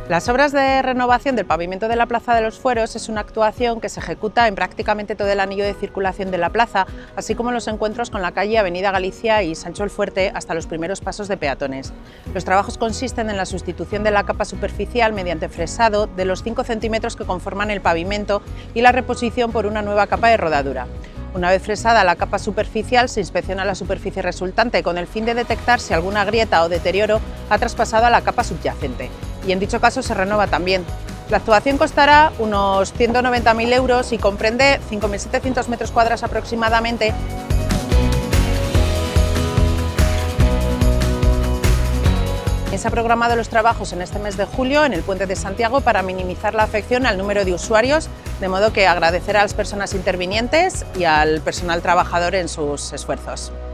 Las obras de renovación del pavimento de la Plaza de los Fueros es una actuación que se ejecuta en prácticamente todo el anillo de circulación de la plaza, así como los encuentros con la calle Avenida Galicia y Sancho el Fuerte hasta los primeros pasos de peatones. Los trabajos consisten en la sustitución de la capa superficial mediante fresado de los 5 centímetros que conforman el pavimento y la reposición por una nueva capa de rodadura. Una vez fresada la capa superficial, se inspecciona la superficie resultante con el fin de detectar si alguna grieta o deterioro ha traspasado a la capa subyacente, y en dicho caso se renueva también. La actuación costará unos 190.000 euros y comprende 5.700 metros cuadrados aproximadamente. Se han programado los trabajos en este mes de julio en el Puente de Santiago para minimizar la afección al número de usuarios, de modo que agradecer a las personas intervinientes y al personal trabajador en sus esfuerzos.